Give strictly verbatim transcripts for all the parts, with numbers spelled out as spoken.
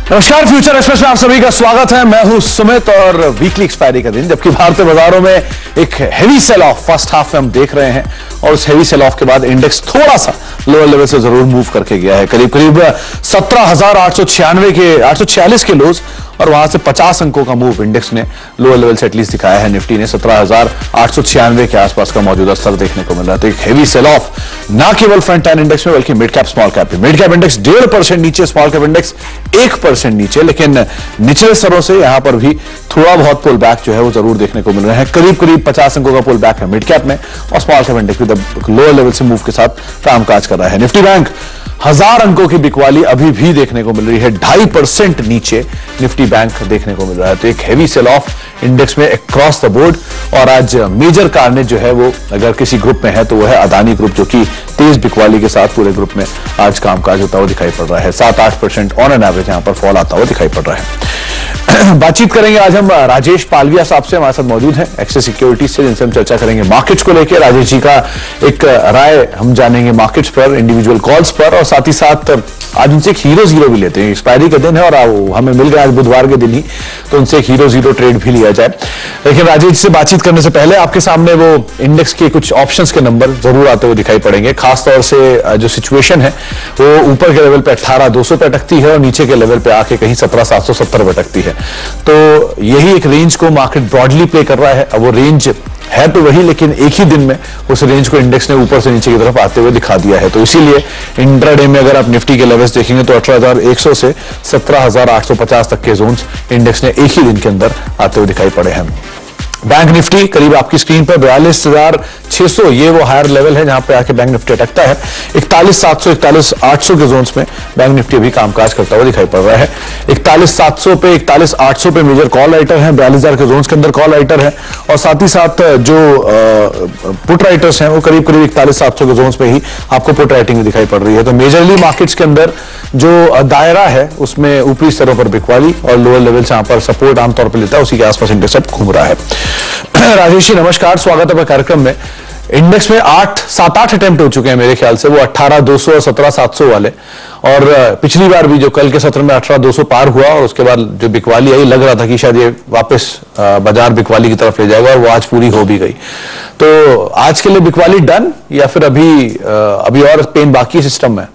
नमस्कार, future express में आप सभी का स्वागत है। मैं हूं सुमित और वीकली एक्सपायरी का दिन, जबकि भारतीय बाजारों में एक heavy sell off first half में हम देख रहे हैं और उस हेवी सेल ऑफ के बाद इंडेक्स थोड़ा सा लोअर लेवल से जरूर मूव करके गया है। करीब करीब सत्रह हजार आठ सौ छियानवे के आठ सौ छियालीस के लोज और वहां से पचास अंकों का मूव इंडेक्स ने लोअर लेवल से एटलीस्ट दिखाया है। निफ्टी ने सत्रह हजार आठ सौ छियानवे के आसपास का मौजूदा स्तर देखने को मिल रहा है। तो एक हेवी सेल ऑफ ना केवल फ्रंट लाइन इंडेक्स में बल्कि mid cap small cap mid cap index डेढ़ परसेंट नीचे, स्मॉल कैप इंडेक्स एक परसेंट नीचे, लेकिन निचले स्तरों से यहां पर भी थोड़ा बहुत पुल बैक जो है वो जरूर देखने को मिल रहा है। करीब करीब पचास अंकों का पुल बैक है मिड कैप में और स्मॉल कैप इंडेक्स भी लोअर लेवल से मूव के साथ कामकाज कर रहा है। निफ्टी बैंक हजार अंकों की बिकवाली अभी भी देखने को मिल रही है, ढाई परसेंट नीचे निफ्टी बैंक देखने को मिल रहा है। तो एक हेवी सेल ऑफ इंडेक्स में अक्रॉस द बोर्ड। और आज मेजर कार्नेज जो है वो अगर किसी ग्रुप में है तो वो है अदानी ग्रुप, जो कि तेज बिकवाली के साथ पूरे ग्रुप में आज कामकाज होता हुआ दिखाई पड़ रहा है। सात आठ परसेंट ऑन एन एवरेज यहां पर फॉल आता हुआ दिखाई पड़ रहा है। बातचीत करेंगे आज हम राजेश पालविया साहब से, हमारे साथ मौजूद हैं एक्सिस सिक्योरिटीज से, जिनसे हम चर्चा करेंगे मार्केट्स को लेकर। राजेश जी का एक राय हम जानेंगे मार्केट्स पर, इंडिविजुअल कॉल्स पर, और साथ ही साथ आज उनसे एक हीरो जीरो भी लेते हैं। एक्सपायरी का दिन है और हमें मिल गया आज बुधवार के दिन ही, तो उनसे एक हीरो जीरो ट्रेड भी लिया जाए। लेकिन राजेश से बातचीत करने से पहले आपके सामने वो इंडेक्स के कुछ ऑप्शंस के नंबर जरूर आते हुए दिखाई पड़ेंगे। खासतौर से जो सिचुएशन है वो ऊपर के लेवल पे अट्ठारह दो सौ पे अटकती है और नीचे के लेवल पे आके कहीं सत्रह सात सौ सत्तर पे अटकती है। तो यही एक रेंज को मार्केट ब्रॉडली प्ले कर रहा है। अब वो रेंज है तो वही, लेकिन एक ही दिन में उस रेंज को इंडेक्स ने ऊपर से नीचे की तरफ आते हुए दिखा दिया है। तो इसीलिए इंट्राडे में अगर आप निफ्टी के लेवल्स देखेंगे तो अठारह हजार एक सौ से सत्रह हजार आठ सौ पचास तक के जोन्स इंडेक्स ने एक ही दिन के अंदर आते हुए दिखाई पड़े हैं। बैंक निफ्टी करीब आपकी स्क्रीन पर बयालीस हजार छह सौ, ये वो हायर लेवल है जहां पे आके बैंक निफ्टी अटकता है। इकतालीस सात सौ इकतालीस आठ सौ के जोन्स में बैंक निफ्टी भी कामकाज करता हुआ दिखाई पड़ रहा है। इकतालीस सात सौ पे, इकतालीस आठ सौ पे मेजर कॉल राइटर है, बयालीस हजार के जोन्स के अंदर कॉल राइटर है। और साथ ही साथ जो पुट राइटर्स हैं वो करीब करीब इकतालीस सात सौ के जोन्स पे ही आपको पुट राइटिंग दिखाई पड़ रही है। तो मेजरली मार्केट्स के अंदर जो दायरा है उसमें ऊपरी स्तरों पर बिकवाली और लोअर लेवल से यहां पर सपोर्ट आमतौर पर लेता है, उसी के आसपास इंडेक्स अब घूम रहा है। राजेश जी नमस्कार, स्वागत है कार्यक्रम में। इंडेक्स में आठ सात आठ अटेम्प्ट हो चुके हैं मेरे ख्याल से, वो अठारह दो सौ और सत्रह सात सौ वाले, और पिछली बार भी जो कल के सत्र में अठारह दो सौ पार हुआ और उसके बाद जो बिकवाली आई, लग रहा था कि शायद ये वापस बाजार बिकवाली की तरफ ले जाएगा और वो आज पूरी हो भी गई। तो आज के लिए बिकवाली डन या फिर अभी अभी और पेन बाकी सिस्टम में?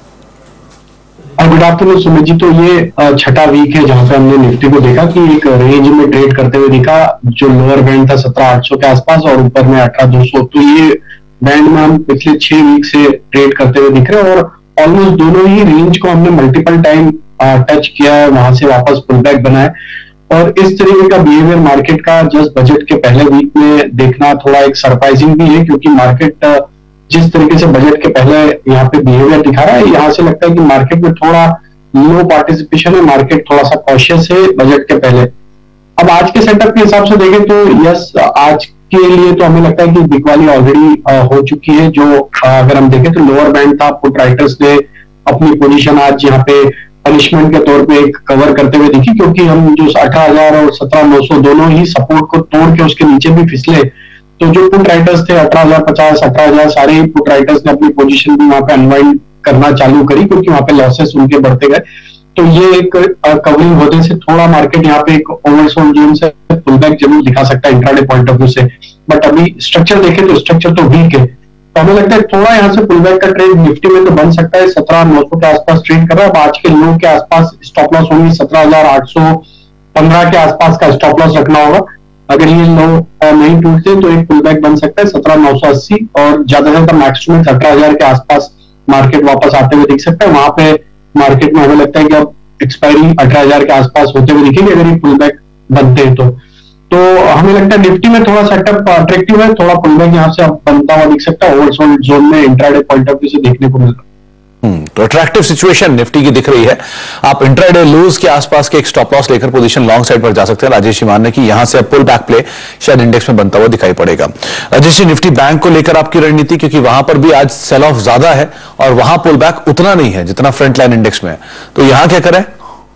Good afternoon Sumit ji. तो ये छठा वीक है जहां पे हमने निफ्टी को देखा कि एक रेंज में ट्रेड करते हुए दिखा। जो लोअर बैंड था सत्रह आठ सौ के आसपास और ऊपर में अठारह दो सौ, तो ये बैंड में हम पिछले छह वीक से ट्रेड करते हुए दिख रहे हैं और ऑलमोस्ट दोनों ही रेंज को हमने मल्टीपल टाइम टच किया है, वहां से वापस पुल बैक बना है। और इस तरीके का बिहेवियर मार्केट का जस्ट बजट के पहले वीक में देखना थोड़ा एक सरप्राइजिंग भी है, क्योंकि मार्केट जिस तरीके से बजट के पहले यहाँ पे बिहेवियर दिखा रहा है, यहाँ से लगता है कि मार्केट में थोड़ा लो पार्टिसिपेशन है, मार्केट थोड़ा सा कॉशियस है बजट के पहले। अब आज के सेटअप के हिसाब से देखें तो यस, आज के लिए तो हमें लगता है कि बिकवाली ऑलरेडी हो चुकी है। जो अगर हम देखें तो लोअर बैंड था, पुट राइटर्स ने अपनी पोजीशन आज यहाँ पे पनिशमेंट के तौर पे एक कवर करते हुए दिखी, क्योंकि हम जो अठारह हजार और सत्रह नौ सौ दोनों ही सपोर्ट को तोड़ के उसके नीचे भी फिसले, तो जो पुट राइटर्स थे अठारह हजार पचास अठारह हजार सारे ही पुट राइटर्स ने अपनी पोजीशन भी वहां पे अनवाइंड करना चालू करी, क्योंकि वहां पे लॉसेस उनके बढ़ते गए। तो ये एक कवरिंग होने से थोड़ा मार्केट यहाँ पे एक ओवरसोल्ड जोन से पुल बैक जरूर दिखा सकता है इंट्राडे पॉइंट ऑफ व्यू से। बट अभी स्ट्रक्चर देखें तो स्ट्रक्चर तो वीक है, तो हमें लगता है थोड़ा यहाँ से पुल बैक का ट्रेड निफ्टी में तो बन सकता है। सत्रह नौ सौ के आसपास ट्रेड कर रहा है। अब आज के लो के आसपास स्टॉप लॉस होंगी, सत्रह हजार आठ सौ पंद्रह के आसपास का स्टॉप लॉस रखना होगा। अगर ये लो नहीं टूटते तो एक पुल बैक बन सकता है सत्रह नौ सौ अस्सी, और ज्यादा से ज्यादा मैक्सिमम अठारह हजार के आसपास मार्केट वापस आते हुए दिख सकता है। वहां पे मार्केट में हमें लगता है कि अब एक्सपायरी अठारह हजार के आसपास होते हुए दिखेगी अगर ये पुल बैक बनते हैं तो तो हमें लगता है निफ्टी में थोड़ा सेटअप अट्रैक्टिव है, थोड़ा पुल बैक यहाँ से अब बनता हुआ दिख सकता है, ओवरसोल्ड जोन में इंट्राडे पॉइंट ऑफ व्यू से देखने को मिल रहा है। तो अट्रैक्टिव सिचुएशन निफ्टी की दिख रही है। आप इंट्राडे लूज के आसपास के एक स्टॉप लॉस लेकर पोजीशन लॉन्ग साइड पर जा सकते हैं। राजेश जी मानने की यहां से अब पुल बैक प्ले शायद इंडेक्स में बनता हुआ दिखाई पड़ेगा। राजेश जी, निफ्टी बैंक को लेकर आपकी रणनीति, क्योंकि वहां पर भी आज सेल ऑफ ज्यादा है और वहां पुल बैक उतना नहीं है जितना फ्रंट लाइन इंडेक्स में है, तो यहां क्या करें?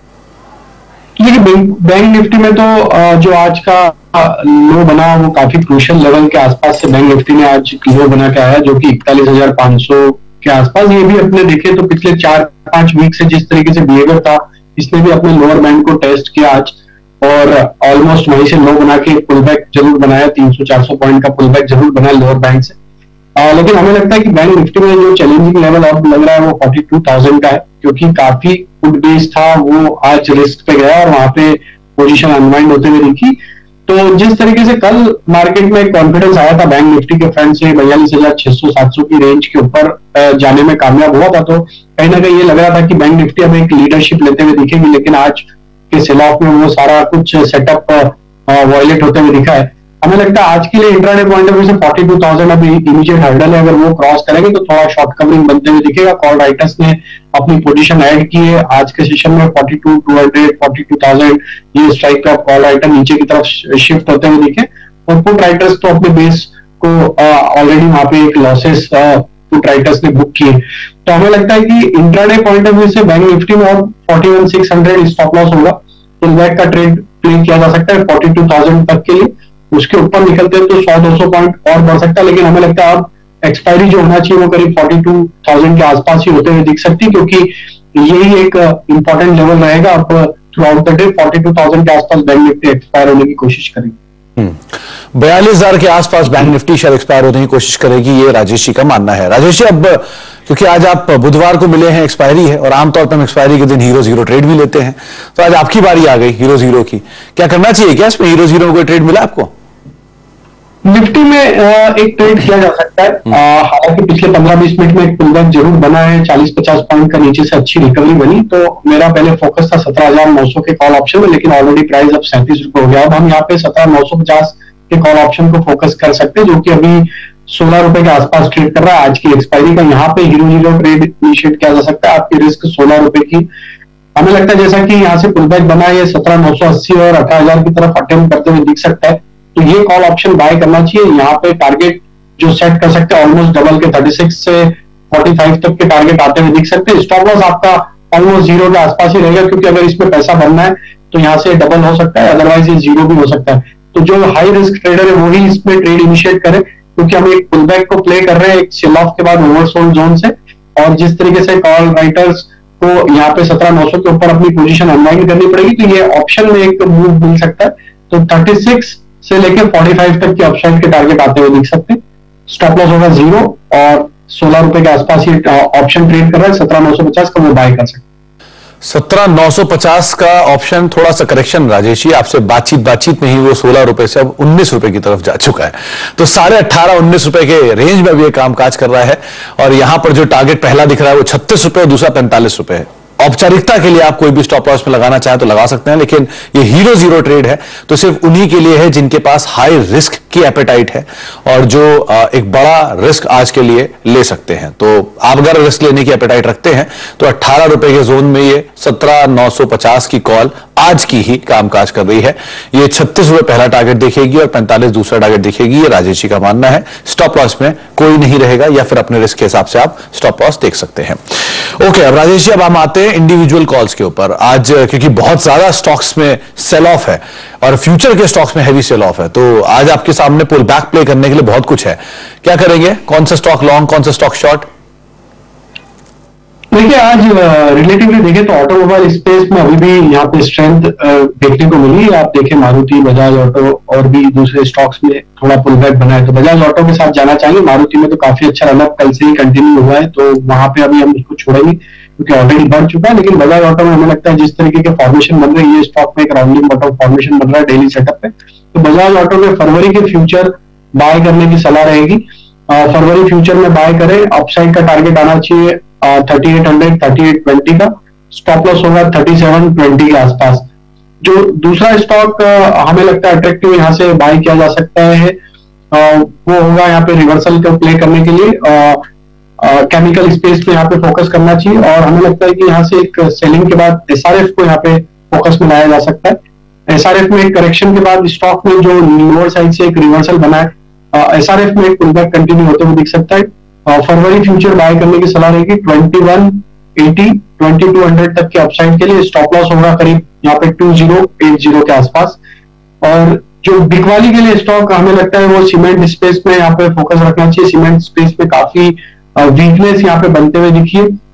बैंक निफ्टी में तो जो आज का लो बना वो काफी क्रूशियल लेवल के आसपास से बैंक निफ्टी ने आज लो बना के आया, जो कि इकतालीस हजार पांच सौ के आसपास। ये भी अपने देखें तो पिछले चार पांच वीक से जिस तरीके से बिहेवियर था इसने भी अपने लोअर बैंड को टेस्ट किया आज और ऑलमोस्ट वहीं से लो बना के पुल बैक जरूर बनाया, तीन सौ चार सौ पॉइंट का पुल बैक जरूर बनाया लोअर बैंड से। आ, लेकिन हमें लगता है कि बैंक निफ्टी में जो चैलेंजिंग लेवल अब लग रहा है वो फोर्टी टू थाउजेंड का है, क्योंकि काफी गुड बेस था वो आज रिस्क पे गया और वहां पे पोजीशन अनवाइंड होते हुए दिखी। तो जिस तरीके से कल मार्केट में कॉन्फिडेंस आया था बैंक निफ्टी के फ्रंट से बयालीस हजार छह सौ सात सौ की रेंज के ऊपर जाने में कामयाब हुआ था, तो कहीं ना कहीं ये लग रहा था कि बैंक निफ्टी अब एक लीडरशिप लेते हुए दिखेगी। लेकिन आज के सेल ऑफ में वो सारा कुछ सेटअप वॉयलेट होते हुए दिखा है। हमें लगता है आज के लिए इंट्राडे पॉइंट ऑफ व्यू से फोर्टी टू थाउजेंड अभी इमीडिएट हर्डल है, अगर वो क्रॉस करेंगे तो थोड़ा शॉर्ट कवरिंग बनते हुए दिखेगा। कॉल राइटर्स ने अपनी पोजीशन ऐड की है आज के सेशन में, forty two two hundred forty two thousand ये स्ट्राइक पे कॉल राइटर नीचे की तरफ शिफ्ट होते हुए दिखे और पुट राइटर्स तो अपने बेस को ऑलरेडी वहां पे एक लॉसेस पुट राइटर्स ने बुक किए। तो हमें लगता है कि इंट्राडे पॉइंट ऑफ व्यू से बैंक निफ्टी में और forty one six hundred stop loss होगा, पुल बैक का ट्रेड प्ले किया जा सकता है फोर्टी टू थाउजेंड तक के लिए। उसके ऊपर निकलते हैं तो सौ दो सौ पॉइंट और बढ़ सकता है, लेकिन हमें लगता है अब एक्सपायरी जो होना चाहिए वो करीब फोर्टी टू थाउजेंड के आसपास ही होते हुए दिख सकती है, क्योंकि यही एक इंपॉर्टेंट लेवल रहेगा। अब throughout the day forty two thousand के आसपास बैंक निफ्टी एक्सपायर होने की कोशिश करेगी। बयालीस हजार के आसपास बैंक निफ्टी शायद एक्सपायर होने की कोशिश करेगी, ये राजेश जी का मानना है। राजेश जी, अब क्योंकि आज आप बुधवार को मिले हैं, एक्सपायरी है और आमतौर पर हम एक्सपायरी के दिन हीरो जीरो ट्रेड भी लेते हैं, तो आज आपकी बारी आ गई हीरो जीरो की, क्या करना चाहिए? क्या इसमें हीरो जीरो में कोई ट्रेड मिला आपको? निफ्टी में एक ट्रेड किया जा सकता है, हालांकि पिछले पंद्रह बीस मिनट में एक पुल बैक जरूर बना है, चालीस पचास पॉइंट का नीचे से अच्छी रिकवरी बनी। तो मेरा पहले फोकस था सत्रह हजार नौ सौ के कॉल ऑप्शन में, लेकिन ऑलरेडी प्राइस अब सैंतीस रुपए हो गया। अब हम यहाँ पे सत्रह नौ सौ पचास के कॉल ऑप्शन को फोकस कर सकते हैं, जो कि अभी सोलह रुपए के आसपास ट्रेड कर रहा है आज की एक्सपायरी का। यहाँ पे हीरो जीरो ट्रेड इनिशिएट किया जा सकता है, आपकी रिस्क सोलह रुपए की। हमें लगता है जैसा कि यहाँ से पुल बैक बना है, सत्रह नौ सौ अस्सी और अठारह हजार की तरफ अटेम्प्ट करते हुए दिख सकता है, तो ये कॉल ऑप्शन बाय करना चाहिए। यहाँ पे टारगेट जो सेट कर सकते हैं ऑलमोस्ट डबल के थर्टी सिक्स से फोर्टी फाइव तक के टारगेट आते हुए दिख सकते हैं। स्टॉप लॉस आपका ऑलमोस्ट जीरो के आसपास ही रहेगा, क्योंकि अगर इसमें पैसा बनना है तो यहाँ से डबल हो सकता है, अदरवाइज ये जीरो भी हो सकता है। तो जो हाई रिस्क ट्रेडर है वही इसमें ट्रेड इनिशिएट करे, क्योंकि हम एक पुल बैक को प्ले कर रहे हैं एक सेल ऑफ के बाद ओवरसोल्ड जोन से, और जिस तरीके से कॉल राइटर्स को यहाँ पे सत्रह नौ सौ के ऊपर अपनी पोजीशन अनवाइंड करनी पड़ेगी, तो ये ऑप्शन में एक मूव मिल सकता है। तो थर्टी सिक्स से लेकर पैंतालीस तक के अपसाइड के टारगेट आते हुए दिख सकते हैं। स्टॉप लॉस होगा जीरो और सोलह रुपए के आसपास ये ऑप्शन ट्रेड कर रहा है, सत्रह नौ सौ पचास का वो बाय कर सकते हैं। सत्रह नौ सौ पचास का ऑप्शन, थोड़ा सा करेक्शन राजेश जी, आपसे बातचीत बातचीत में ही वो सोलह रुपए से अब उन्नीस रुपए की तरफ जा चुका है, तो साढ़े अट्ठारह उन्नीस रुपए के रेंज में भी ये कामकाज कर रहा है। और यहां पर जो टारगेट पहला दिख रहा है वो छत्तीस रुपए और दूसरा पैंतालीस रुपए है। औपचारिकता के लिए आप कोई भी स्टॉप लॉस में लगाना चाहें तो लगा सकते हैं, लेकिन ये हीरो जीरो ट्रेड है तो सिर्फ उन्हीं के लिए है जिनके पास हाई रिस्क की एपेटाइट है और जो एक बड़ा रिस्क आज के लिए ले सकते हैं। तो आप अगर रिस्क लेने की एपेटाइट रखते हैं तो अट्ठारह रुपए के जोन में ये सत्रह नौ सौ पचास की कॉल आज की ही कामकाज कर रही है। ये छत्तीस रुपए पहला टारगेट दिखेगी और पैंतालीस दूसरा टारगेट दिखेगी, ये राजेश जी का मानना है। स्टॉप लॉस में कोई नहीं रहेगा, या फिर अपने रिस्क के हिसाब से आप स्टॉप लॉस देख सकते हैं। ओके, अब राजेश जी, अब हम आते हैं इंडिविजुअल कॉल्स के ऊपर। आज क्योंकि बहुत ज्यादा स्टॉक्स में सेल ऑफ है और फ्यूचर के स्टॉक्स में हैवी सेल ऑफ है, तो आज आपके सामने पुल बैक प्ले करने के लिए बहुत कुछ है। क्या करेंगे? कौन सा स्टॉक लॉन्ग, कौन सा स्टॉक शॉर्ट? देखिए, आज रिलेटिवली देखें तो ऑटोमोबाइल स्पेस में अभी भी यहाँ पे स्ट्रेंथ देखने को मिली। आप देखें मारुति, बजाज ऑटो और भी दूसरे स्टॉक्स में थोड़ा पुल बैक बना है, तो बजाज ऑटो के साथ जाना चाहिए। मारुति में तो काफी अच्छा रनअप कल से ही कंटिन्यू हुआ है, तो वहां पे अभी हम उसको छोड़ेंगे क्योंकि ऑलरेडी बढ़ चुका है। लेकिन बजाज ऑटो में हमें लगता है जिस तरीके के फॉर्मेशन बन रही है, स्टॉक में एक राउंडिंग बॉटम फॉर्मेशन बन रहा है डेली सेटअप पे, तो बजाज ऑटो में फरवरी के फ्यूचर बाय करने की सलाह रहेगी। फरवरी फ्यूचर में बाय करें, अपसाइड का टारगेट आना चाहिए thirty eight hundred thirty eight twenty का, स्टॉप लॉस होगा थर्टी सेवन ट्वेंटी के आसपास। जो दूसरा स्टॉक हमें लगता है अट्रैक्टिव यहाँ से बाय किया जा सकता है, वो होगा यहाँ पे रिवर्सल को प्ले करने के लिए केमिकल स्पेस पे यहाँ पे फोकस करना चाहिए, और हमें लगता है कि यहाँ से एक सेलिंग के बाद एसआरएफ को यहाँ पे फोकस में लाया जा सकता है। एसआरएफ में एक करेक्शन के बाद स्टॉक में जो लोअर साइड से एक रिवर्सल बना है, एसआरएफ में एक पुलबैक कंटिन्यू होते हुए दिख सकता है। फरवरी फ्यूचर बाय करने की सलाह रहेगी twenty one eighty twenty two hundred तक के अपसाइड के लिए। स्टॉप लॉस होगा करीब यहाँ पे टू जीरो एट जीरो के आसपास। और जो बिकवाली के लिए स्टॉक हमें लगता है वो सीमेंट स्पेस में यहाँ पे फोकस रखना चाहिए। सीमेंट स्पेस में काफी वीकनेस यहाँ पे बनते हुए दिखी है,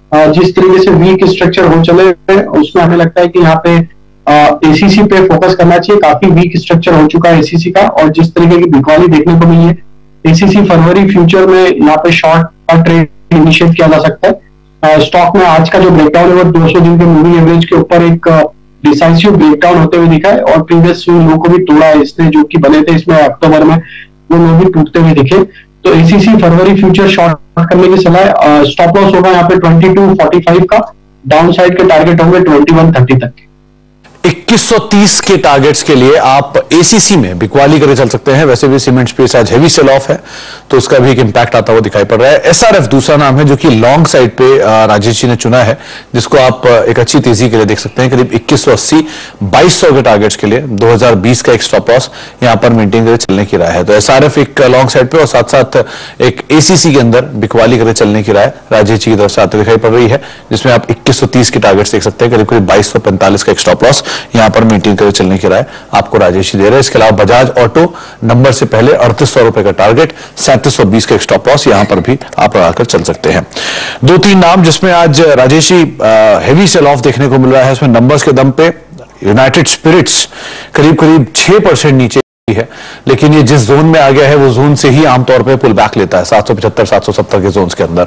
जिस तरीके से वीक स्ट्रक्चर हो चले उसमें हमें लगता है कि यहाँ पे एसीसी पे फोकस करना चाहिए। काफी वीक स्ट्रक्चर हो चुका है एसीसी का, और जिस तरीके की बिकवाली देखने को मिली है एसीसी फरवरी फ्यूचर में यहाँ पे शॉर्ट का ट्रेड इनिशिएट किया जा सकता है। स्टॉक में आज का जो ब्रेकडाउन है वो दो सौ दिन के मूविंग एवरेज के ऊपर एक डिसाइसिव ब्रेकडाउन होते हुए दिखा है, और प्रीवियस स्विंग लो को भी तोड़ा है इसने, जो कि बने थे इसमें अक्टूबर में, वो लो भी टूटते हुए दिखे। तो एसीसी फरवरी फ्यूचर शॉर्ट करने की सलाह। स्टॉप लॉस होगा यहाँ पे बाईस सौ पैंतालीस का, डाउन साइड के टारगेट होंगे इक्कीस सौ तीस तक के। इक्कीस सौ तीस के टारगेट्स के लिए आप एसीसी में बिकवाली करके चल सकते हैं। वैसे भी सीमेंट स्पेस आज हेवी सेल ऑफ है तो उसका भी एक इंपैक्ट आता हुआ दिखाई पड़ रहा है। एसआरएफ दूसरा नाम है जो कि लॉन्ग साइड पे राजेश जी ने चुना है, जिसको आप एक अच्छी तेजी के लिए देख सकते हैं। करीब इक्कीस सौ अस्सी, बाईस सौ के टारगेट्स के लिए दो हज़ार बीस का एक स्टॉप लॉस यहां पर मेंटेन करके चलने की राय है। तो एसआरएफ एक लॉन्ग साइड पे और साथ साथ एक एसीसी के अंदर बिकवाली करके चलने की राय राजेश जी की तरफ से आते दिखाई पड़ रही है, जिसमें आप इक्कीस सौ तीस के टारगेट्स देख सकते हैं। करीब करीब बाईस सौ पैंतालीस का एक स्टॉप लॉस यहां पर मेंटेन करके चलने की राय आपको राजेश जी दे रहे हैं। इसके अलावा बजाज ऑटो नंबर से पहले अड़तीस सौ रुपए का टारगेट, सैंतीस सौ बीस का एक स्टॉप लॉस यहां पर भी आप लगाकर चल सकते हैं। दो तीन नाम जिसमें आज Rajesh ji heavy sell off देखने को मिल रहा है, उसमें नंबर्स के दम पे यूनाइटेड स्पिरिट्स करीब करीब छह परसेंट नीचे है, लेकिन ये जिस जोन में आ गया है वो जोन से ही आमतौर पे पुल बैक लेता है, सात सौ पचहत्तर सात सौ सत्तर के जोन के अंदर,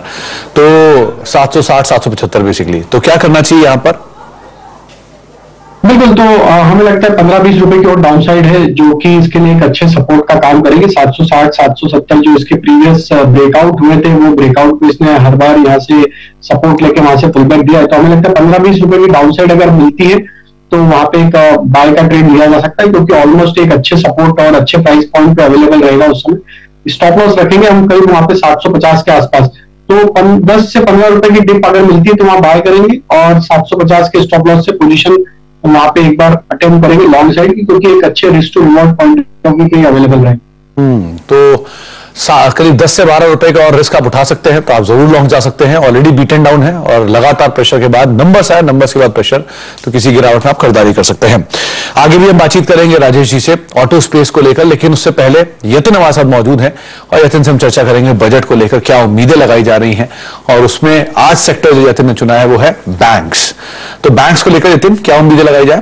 तो सात सौ साठ सात सौ पचहत्तर बेसिकली। तो क्या करना चाहिए यहां पर? बिल्कुल, तो आ, हमें लगता है पंद्रह बीस रुपए की और डाउन साइड है जो कि इसके लिए एक अच्छे सपोर्ट का काम करेंगे। सात सौ साठ सात सौ सत्तर जो इसके प्रीवियस ब्रेकआउट हुए थे, वो ब्रेकआउट पे इसने हर बार यहाँ से सपोर्ट लेके वहां से पुलबैक दिया है। तो हमें लगता है पंद्रह बीस रुपए की डाउन साइड अगर मिलती है तो वहां पे एक बाय का ट्रेड लिया जा सकता है, क्योंकि ऑलमोस्ट एक अच्छे सपोर्ट और अच्छे प्राइस पॉइंट पे अवेलेबल रहेगा उस समय। स्टॉप लॉस रखेंगे हम करीब वहां पे सात सौ पचास के आसपास, तो दस से पंद्रह रुपए की डिप अगर मिलती है तो वहां बाय करेंगे, और सात सौ पचास के स्टॉप लॉस से पोजीशन वहां पे एक बार अटेम्प्ट करेंगे लॉन्ग साइड की, क्योंकि एक अच्छे risk to reward point of view available रहे। हम्म तो करीब दस से बारह रुपए का और रिस्क आप उठा सकते हैं, तो आप जरूर लॉन्ग जा सकते हैं। ऑलरेडी बीट एंड डाउन है और लगातार प्रेशर के बाद नंबर्स आए, नंबर्स के बाद प्रेशर, तो किसी गिरावट में आप खरीदारी कर सकते हैं। आगे भी हम बातचीत करेंगे राजेश जी से ऑटो स्पेस को लेकर, लेकिन उससे पहले यतिन हमारे साथ मौजूद है और यतिन से हम चर्चा करेंगे बजट को लेकर क्या उम्मीदें लगाई जा रही हैं, और उसमें आज सेक्टर जो यतिन ने चुना है वो है बैंक्स। तो बैंक्स को लेकर यतिन क्या उम्मीदें लगाई जाए?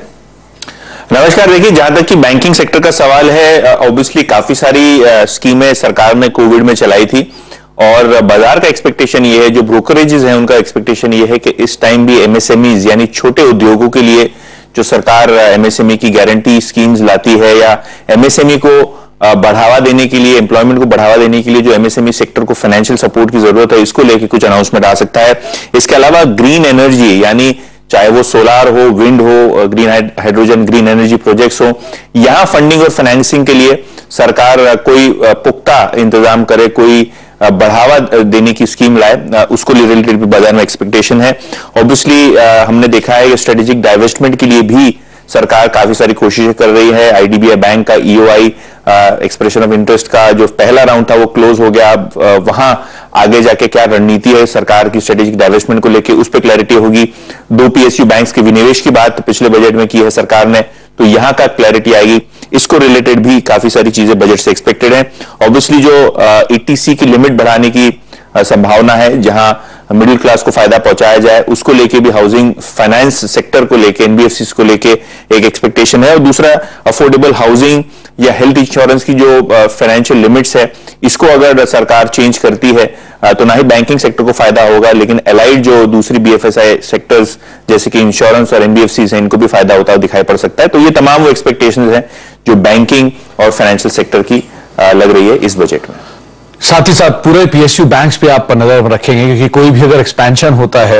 नमस्कार। देखिए, जहां तक कि बैंकिंग सेक्टर का सवाल है, ऑब्वियसली काफी सारी स्कीमें सरकार ने कोविड में चलाई थी, और बाजार का एक्सपेक्टेशन ये है, जो ब्रोकरेजेस हैं उनका एक्सपेक्टेशन ये है कि इस टाइम भी एमएसएमईज यानी छोटे उद्योगों के लिए जो सरकार एमएसएमई की गारंटी स्कीम्स लाती है, या एमएसएमई को बढ़ावा देने के लिए, एम्प्लॉयमेंट को बढ़ावा देने के लिए जो एमएसएमई सेक्टर को फाइनेंशियल सपोर्ट की जरूरत है, इसको लेकर कुछ अनाउंसमेंट आ सकता है। इसके अलावा ग्रीन एनर्जी, यानी चाहे वो सोलार हो, विंड हो, green hydrogen, green energy projects हो, यहां फंडिंग और फाइनेंसिंग के लिए सरकार कोई पुख्ता इंतजाम करे, कोई बढ़ावा देने की स्कीम लाए, उसको रिलेटेड भी बाजार में एक्सपेक्टेशन है। ऑब्वियसली हमने देखा है कि स्ट्रेटेजिक डाइवेस्टमेंट के लिए भी सरकार काफी सारी कोशिशें कर रही है। आईडीबीआई बैंक का ईओआई एक्सप्रेशन ऑफ इंटरेस्ट का जो पहला राउंड था वो क्लोज हो गया। अब वहां आगे जाके क्या रणनीति है सरकार की स्ट्रेटेजिक डाइवेस्टमेंट को लेकर, उस पर क्लैरिटी होगी। दो पीएसयू बैंक्स के विनिवेश की बात पिछले बजट में की है सरकार ने, तो यहां का क्लैरिटी आएगी। इसको रिलेटेड भी काफी सारी चीजें बजट से एक्सपेक्टेड है। ऑब्वियसली जो ईटीसी की लिमिट बढ़ाने की संभावना है, जहां मिडिल क्लास को फायदा पहुंचाया जाए, उसको लेके भी हाउसिंग फाइनेंस सेक्टर को लेके, एनबीएफसी को लेके एक एक्सपेक्टेशन है। और दूसरा, अफोर्डेबल हाउसिंग या हेल्थ इंश्योरेंस की जो फाइनेंशियल लिमिट्स है, इसको अगर सरकार चेंज करती है तो ना ही बैंकिंग सेक्टर को फायदा होगा, लेकिन एलाइड जो दूसरी बीएफएसआई सेक्टर्स जैसे कि इंश्योरेंस और एनबीएफसी हैं, इनको भी फायदा होता दिखाई पड़ सकता है। तो ये तमाम वो एक्सपेक्टेशंस हैं जो बैंकिंग और फाइनेंशियल सेक्टर की लग रही है इस बजट में। साथ ही साथ पूरे पीएसयू बैंक्स पे आप नजर रखेंगे, क्योंकि कोई भी अगर एक्सपेंशन होता है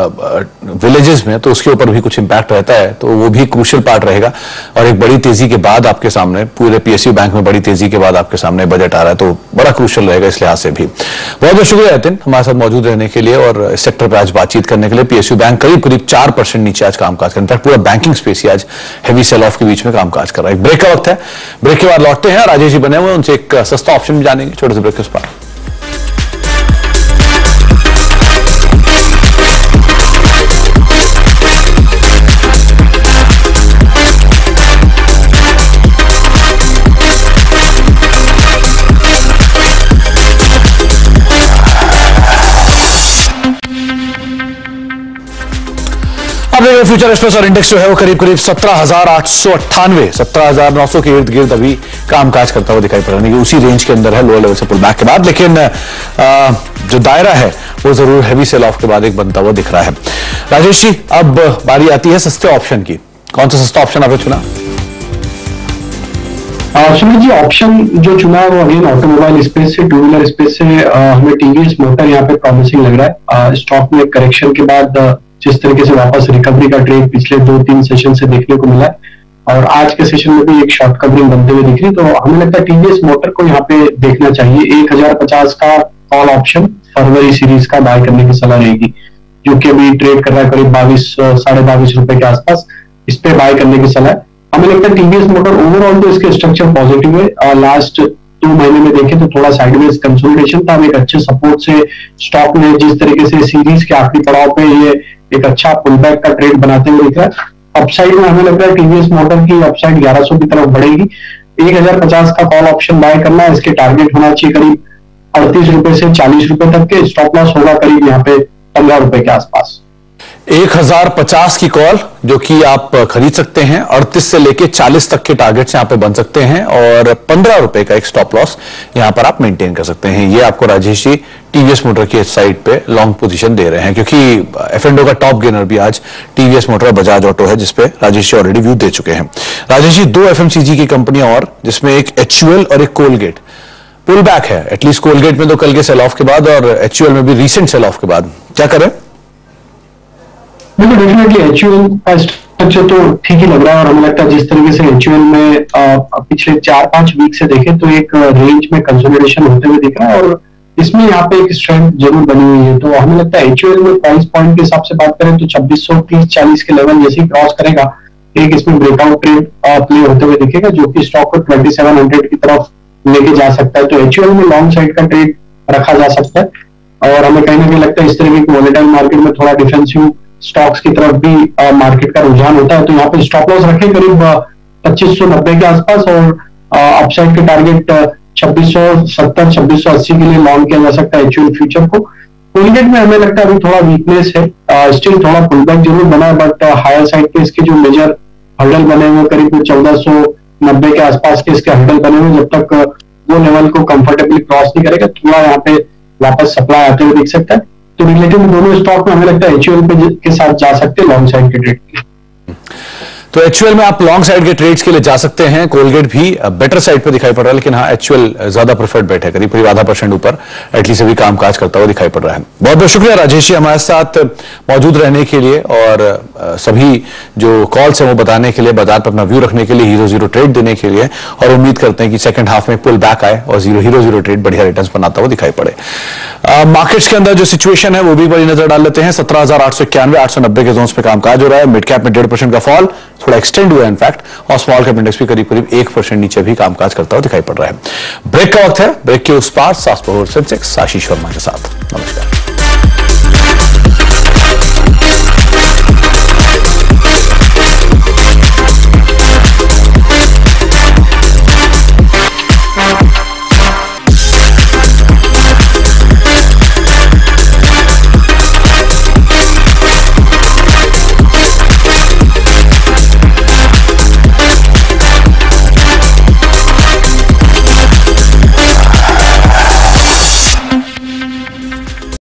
विलेजेस में तो उसके ऊपर भी कुछ इंपैक्ट रहता है, तो वो भी क्रूशियल पार्ट रहेगा। और एक बड़ी तेजी के बाद आपके सामने पूरे पीएसयू बैंक में बड़ी तेजी के बाद आपके सामने बजट आ रहा है, तो बड़ा क्रूशियल रहेगा इस लिहाज से भी। बहुत बहुत शुक्रिया यतिन हमारे साथ मौजूद रहने के लिए और इस सेक्टर पर आज बातचीत करने के लिए। पीएसयू बैंक करीब करीब चार परसेंट नीचे आज कामकाज कर रहा है, पूरा बैंकिंग स्पेस ही आज हेवी सेल ऑफ के बीच में कामकाज कर रहा है। ब्रेक का वक्त है, ब्रेक के बाद लौटते हैं। राजेश जी बने हुए, उनसे एक सस्ता ऑप्शन भी जानेंगे छोटे से ब्रेक के उस पर। गए फ्यूचर एक्सप्रेस और इंडेक्स जो है वो करीब करीब सत्रह हजार आठ सौ अट्ठानवे सत्रह हजार नौ सौ के इर्द गिर्द अभी कामकाज करता हुआ दिखाई पड़ रहा है। उसी रेंज के अंदर है लोअर लेवल से पुल बैक के बाद, लेकिन आ, जो दायरा है वो जरूर हैवी सेल ऑफ के बाद एक बनता हुआ दिख रहा है। राजेश जी, अब बारी आती है सस्ते ऑप्शन की। कौन सा सस्ता ऑप्शन आपने चुना? सुमित जी, ऑप्शन जो चुना है वो अगेन ऑटोमोबाइल स्पेस से, टू व्हीलर स्पेस से आ, हमें टीवीएस मोटर यहाँ पे प्रॉमिसिंग लग रहा है। स्टॉक में करेक्शन के बाद जिस तरीके से वापस रिकवरी का ट्रेड पिछले दो तीन सेशन से देखने को मिला है और आज के सेशन में भी एक शॉर्ट कवरिंग बनते हुए दिख रही, तो हमें लगता है टीवीएस मोटर को यहाँ पे देखना चाहिए। एक हजार पचास का कॉल ऑप्शन फरवरी सीरीज का बाय करने की सलाह रहेगी, जो कि अभी ट्रेड कर रहा है करीब बाईस साढ़े बाईस रुपए के आसपास। इस पे बाय करने की सलाह है। हमें लगता है टीवीएस मोटर ओवरऑल तो इसके स्ट्रक्चर पॉजिटिव है। लास्ट दो महीने में देखें तो थोड़ा साइडवेज कंसोलिडेशन था, एक अच्छे सपोर्ट से स्टॉक ने जिस तरीके से सीरीज के आखिरी पड़ाव पे ये एक अच्छा पुलबैक का ट्रेड बनाते हुए दिख रहा है। अपसाइड में हमें लग रहा है टीवीएस मोटर की अपसाइड ग्यारह सौ की तरफ बढ़ेगी। एक हजार पचास का कॉल ऑप्शन बाय करना है। इसके टारगेट होना चाहिए करीब अड़तीस रुपए से चालीस रुपए तक के। स्टॉप लॉस होगा करीब यहाँ पे पंद्रह रुपए के आसपास। एक हजार पचास की कॉल जो कि आप खरीद सकते हैं, अड़तीस से लेके चालीस तक के टारगेट्स यहां पे बन सकते हैं और पंद्रह रुपए का एक स्टॉप लॉस यहां पर आप मेंटेन कर सकते हैं। ये आपको राजेश जी टीवीएस मोटर की साइड पे लॉन्ग पोजीशन दे रहे हैं, क्योंकि एफ एंड ओ का टॉप गेनर भी आज टीवीएस मोटर और बजाज ऑटो है, जिसपे राजेश जी ऑलरेडी व्यू दे चुके हैं। राजेश जी, दो एफएमसीजी की कंपनियां और, जिसमें एक एचयूएल और एक कोलगेट पुल बैक है। एटलीस्ट कोलगेट में तो कल के सेल ऑफ के बाद और एचयूएल में भी रिसेंट सेल ऑफ के बाद, क्या करें? देखो, डेफिनेटली एचयूएल का स्ट्रक्चर तो ठीक ही लग रहा है और हमें लगता है जिस तरीके से एचयूएल में आ, पिछले चार पांच वीक से देखें तो एक रेंज में कंसोलिडेशन होते हुए दिख रहा है और इसमें यहाँ पे एक स्ट्रेंथ जरूर बनी हुई है। तो हमें लगता है एचयूएल में प्राइस पॉइंट के हिसाब से बात करें तो छब्बीस सौ तीस चालीस के लेवल जैसे ही क्रॉस करेगा, एक इसमें ब्रेकआउट ट्रेड प्ले होते हुए दिखेगा, जो कि स्टॉक को ट्वेंटी सेवन हंड्रेड की तरफ लेके जा सकता है। तो एचयूएल में लॉन्ग साइड का ट्रेड रखा जा सकता है और हमें कहीं ना कहीं लगता है इस तरीके की वोलेटाइल मार्केट में थोड़ा डिफेंसिव स्टॉक्स की तरफ भी मार्केट का रुझान होता है। तो यहाँ पे स्टॉप लॉस रखें करीब पच्चीस सौ नब्बे के आसपास और अपसाइड के टारगेट छब्बीस सौ सत्तर छब्बीस सौ अस्सी के लिए लॉन्ग किया जा सकता है एचयूएल फ्यूचर को। कोलगेट में हमें लगता है अभी थोड़ा वीकनेस है, स्टिल थोड़ा पुलबैक जरूर बना है, बट हायर साइड पे इसके जो मेजर हर्डल बने हुए करीब चौदह सौ नब्बे के आसपास के इसके हर्डल बने हुए, जब तक वो लेवल को कंफर्टेबली क्रॉस नहीं करेगा थोड़ा यहाँ पे वापस सप्लाई आते हुए दिख सकता है। तो रिलेटिव दोनों स्टॉक में हमें लगता है एचयूएल पे के साथ जा सकते हैं लॉन्ग साइड के ट्रेड के। तो एचयूएल में आप लॉन्ग साइड के ट्रेड्स के लिए जा सकते हैं। कोलगेट भी बेटर साइड पे दिखाई पड़ रहा है, लेकिन हाँ एचयूएल ज्यादा प्रेफर्ड बेट है, करीब करीब आधा परसेंट ऊपर एटलीस्ट अभी कामकाज करता हुआ दिखाई पड़ रहा है। बहुत बहुत शुक्रिया राजेश जी हमारे साथ मौजूद रहने के लिए और सभी जो कॉल्स है वो बताने के लिए, बाजार पर अपना व्यू रखने के लिए, हीरो जीरो ट्रेड देने के लिए, और उम्मीद करते हैं कि सेकंड हाफ में पुल बैक आए और जीरो हीरो जीरो ट्रेड बढ़िया रिटर्न्स बनाता हुआ दिखाई पड़े। मार्केट्स के अंदर जो सिचुएशन है वो भी बड़ी नजर डाल लेते हैं। सत्रह हजार आठ सौ इक्यानवे आठ सौ नब्बे के जोन पे कामकाज हो रहा है। मिड कैप में डेढ़ परसेंट का फॉल थोड़ा एक्सटेंड हुआ है इनफैक्ट, और स्मॉल कैप इंडेक्स भी करीब करीब एक परसेंट नीचे भी कामकाज करता हुआ दिखाई पड़ रहा है। ब्रेक का वक्त है, ब्रेक के उस पार सास सेंसेक्स आशीष वर्मा के साथ। नमस्कार।